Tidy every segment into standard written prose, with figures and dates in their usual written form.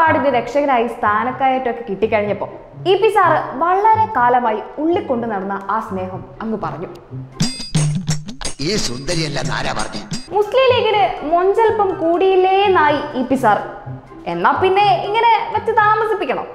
തറവാടിന്റെ രക്ഷകനായി സ്ഥാനക്കയറ്റമൊക്കെ കിട്ടിക്കഴിഞ്ഞപ്പോൾ ഇ പി സാറ് വളരെ കാലമായി ഉള്ളിക്കൊണ്ടു നടന്ന ആ സ്നേഹം അങ്ങ് പറഞ്ഞു. മുസ്ലിം ലീഗിന് മൊഞ്ചൽപ്പം കൂടിയില്ലേന്നായി ഇ പി സാർ. എന്നാ പിന്നെ ഇങ്ങനെ വെച്ച് താമസിപ്പിക്കണം.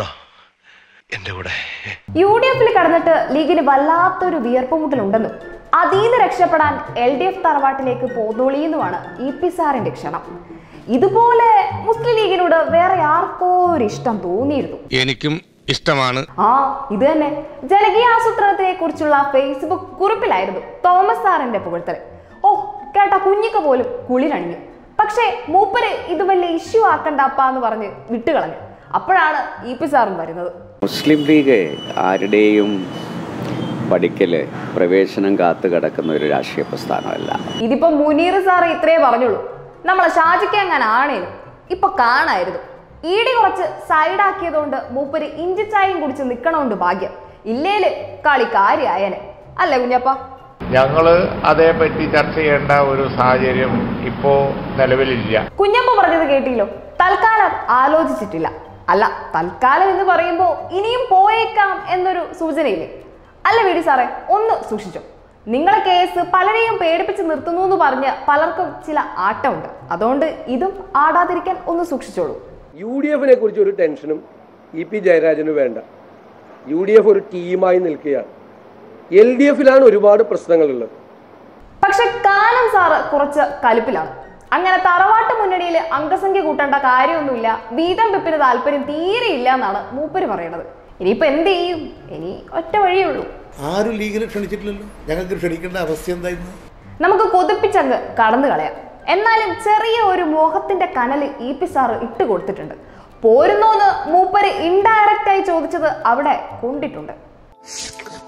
UDF കടന്നിട്ട് ലീഗിന് വല്ലാത്തൊരു വിയർപ്പുമുട്ടലുണ്ടെന്നും അതീന്ന് രക്ഷപ്പെടാൻ LDF തറവാട്ടിലേക്ക് പോന്നോളിയെന്നുമാണ് ഇ പി സാറിന്റെ ക്ഷണം. ഇതുപോലെ മുസ്ലിം ലീഗിനോട് വേറെ ആർക്കോ ഒരു ഇഷ്ടം തോന്നിയിരുന്നു. എനിക്കും ഇഷ്ടമാണ്. ഇത് തന്നെ. ജനകീയ ആസൂത്രണത്തെ കുറിച്ചുള്ള ഫേസ്ബുക്ക് കുറിപ്പിലായിരുന്നു തോമസ് സാറിന്റെ പുകഴ്ത്തൽ. കേട്ട കുഞ്ഞിക്ക് പോലും കുളിരണിഞ്ഞു. പക്ഷേ മൂപ്പര് ഇത് വലിയ ഇഷ്യൂ ആക്കണ്ടപ്പാന്ന് പറഞ്ഞ് വിട്ടുകളഞ്ഞു. അപ്പോഴാണ് ഇ പി സാറും വരുന്നത്. മുസ്ലിം ലീഗ് ആരുടെയും പഠിക്കല് പ്രവേശനം കാത്തു കിടക്കുന്ന ഒരു രാഷ്ട്രീയ പ്രസ്ഥാനമല്ല. ഇതിപ്പോ മുനീർ സാറ് ഇത്രേ പറഞ്ഞുള്ളൂ. നമ്മളെ ഷാജിക്ക് അങ്ങനെ ആണേലും ഇപ്പൊ കാണായിരുന്നു. ഈടി കുറച്ച് സൈഡാക്കിയതുകൊണ്ട് മൂപ്പര് ഇഞ്ചി ചായയും കുടിച്ച് നിക്കണോണ്ട് ഭാഗ്യം. ഇല്ലേല് കളി കാര്യായനെ. അല്ലേ കുഞ്ഞപ്പ? ഞങ്ങള് അതേപറ്റി ചർച്ച ചെയ്യേണ്ട ഒരു സാഹചര്യം ഇപ്പോ നിലവിലില്ല. കുഞ്ഞപ്പ പറഞ്ഞത് കേട്ടില്ലോ. തൽക്കാലം ആലോചിച്ചിട്ടില്ല. അല്ല, തൽക്കാലം എന്ന് പറയുമ്പോ ഇനിയും പോയേക്കാം എന്നൊരു സൂചനയില്ലേ? അല്ല വീടി സാറേ, ഒന്ന് സൂക്ഷിച്ചോ. നിങ്ങളെ കേസ് പലരെയും പേടിപ്പിച്ച് നിർത്തുന്നു എന്ന് പറഞ്ഞ് പലർക്കും ചില ആട്ടമുണ്ട്. അതുകൊണ്ട് ഇതും ആടാതിരിക്കാൻ ഒന്ന് സൂക്ഷിച്ചോളൂ. UDF കുറിച്ച് ഒരു ടെൻഷനും ഇ പി ജയരാജന് വേണ്ട. UDF ഒരു ടീമായി നിൽക്കുകയാണ്. LDF ഒരുപാട് പ്രശ്നങ്ങളുള്ളത്. പക്ഷെ കാനം സാറ് കുറച്ച് കലിപ്പിലാണ്. അങ്ങനെ തറവാട്ട് മുന്നണിയിൽ അംഗസംഖ്യ കൂട്ടേണ്ട കാര്യമൊന്നുമില്ല, വീതം വെപ്പിന് താല്പര്യം തീരെ ഇല്ല എന്നാണ് മൂപ്പര് പറയണത്. ഇനിയിപ്പോ എന്ത് ചെയ്യും? ഇനി ഒറ്റ വഴിയേ ഉള്ളൂ. ആരും ലീഗിനെ ക്ഷണിച്ചിട്ടില്ലല്ലോ, ഞങ്ങൾക്ക് ക്ഷണിക്കേണ്ട അവസ്ഥ എന്തായിരുന്നു? നമുക്ക് കൊതിപ്പിച്ചങ്ങ് കടന്നു കളയാം. എന്നാലും ചെറിയ ഒരു മോഹത്തിന്റെ കനല് ഇ പി സാറ് ഇട്ട് കൊടുത്തിട്ടുണ്ട്. പോരുന്നോന്ന് മൂപ്പര് ഇൻഡയറക്റ്റ് ആയി ചോദിച്ചത് അവിടെ കൊണ്ടിട്ടുണ്ട്.